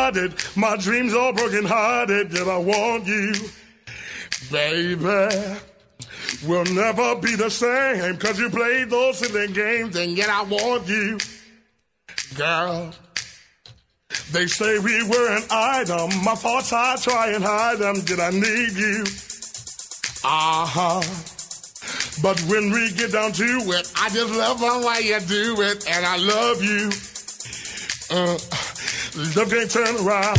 started, my dreams all broken hearted, yet I want you, baby. We'll never be the same, cause you played those silly games, and yet I want you, girl. They say we were an item, my thoughts I try and hide them, yet I need you, But when we get down to it, I just love the way you do it, and I love you. Love can't turn around.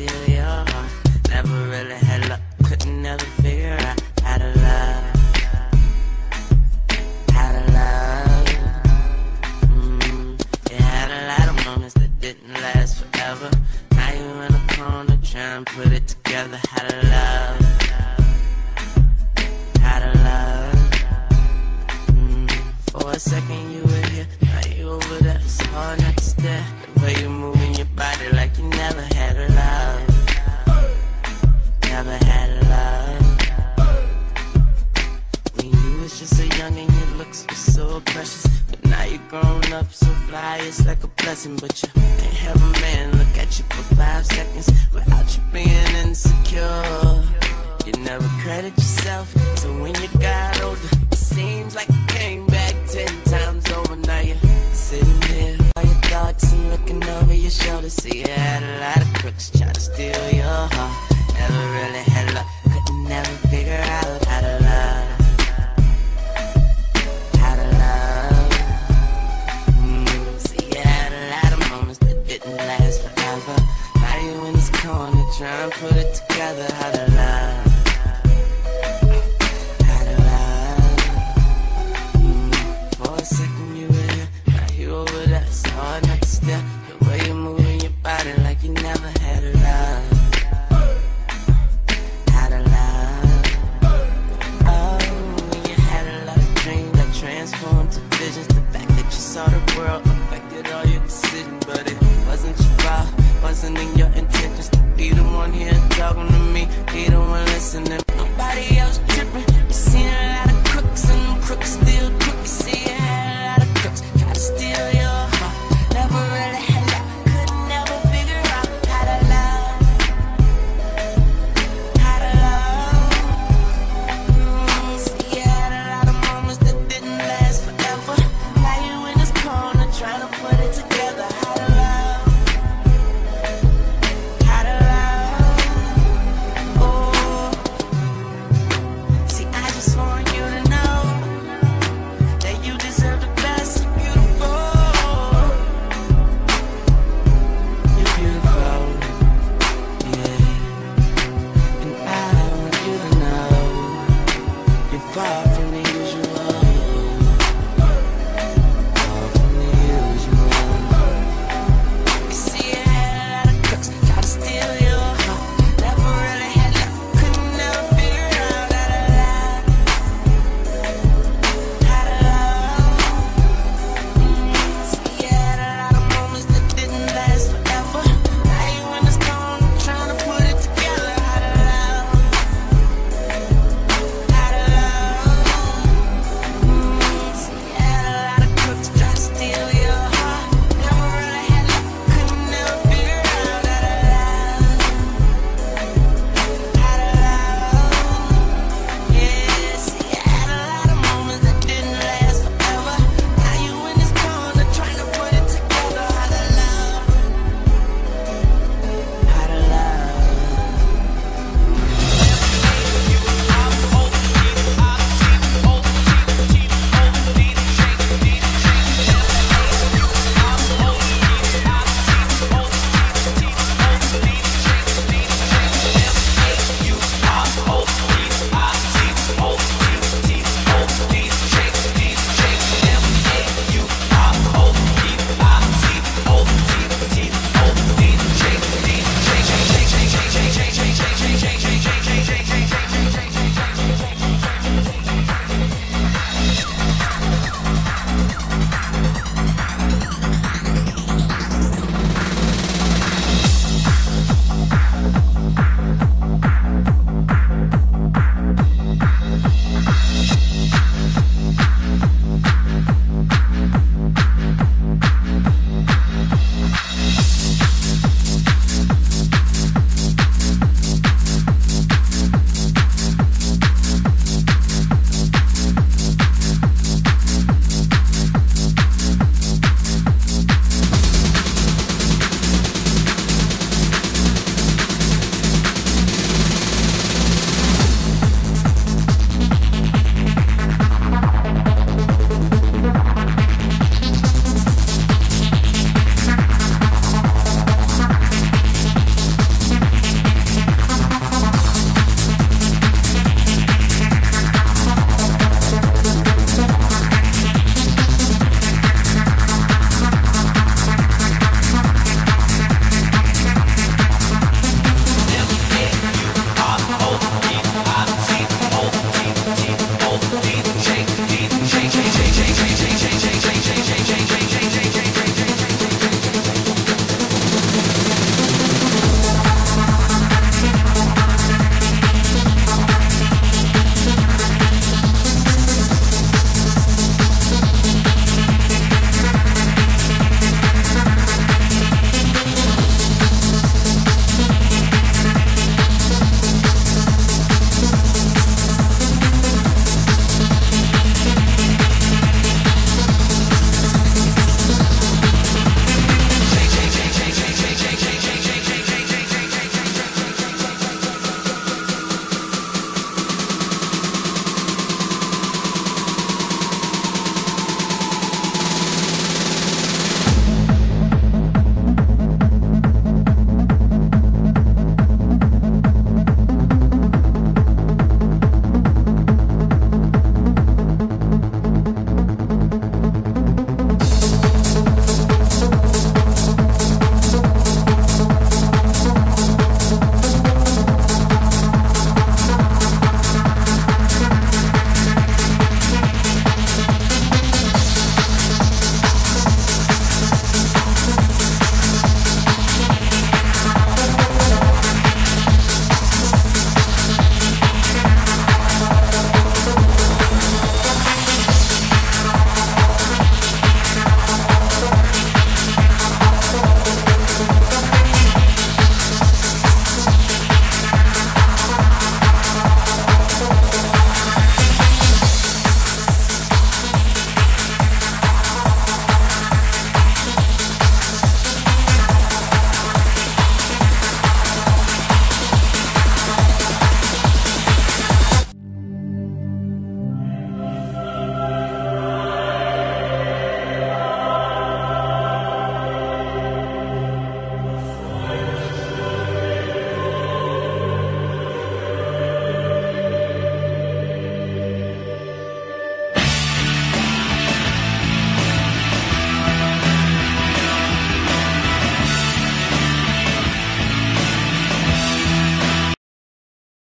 steal your heart. Never really had luck, couldn't never figure out how to love. How to love. You had a lot of moments that didn't last forever. Now you in a corner trying to put it together. How to love. How to love. For a second you were here, now you over there. It's hard not to stare. The way you moving your body like you never had a love. Never had a love. When you was just so young and your looks were so precious, but now you grown up so fly, it's like a blessing. But you can't have a man look at you for 5 seconds without you being insecure. You never credit yourself, so when you got older, it seems like you came back 10 times over. Now you're sitting there, all your thoughts and looking over your shoulder. See, you had a lot of crooks trying to steal your heart. Never really had luck, couldn't never figure out how to love. How to love. See, you had a lot of moments that didn't last forever. Now you in this corner trying to put it together. How to love. How to love. For a second you were here, now you over there. It's hard not to stare. The way you're moving your body like you never had a love. Transformed to visions. The fact that you saw the world affected all your decisions, but it wasn't your fault, wasn't in your intentions to be the one here talking to me, be the one listening. Nobody